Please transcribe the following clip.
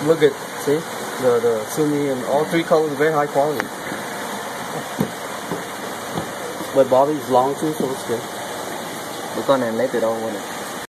Look at, see, the Sunni and all three colors are very high quality. But Bobby's long too, so it's good. Con này lấy từ đâu mua này?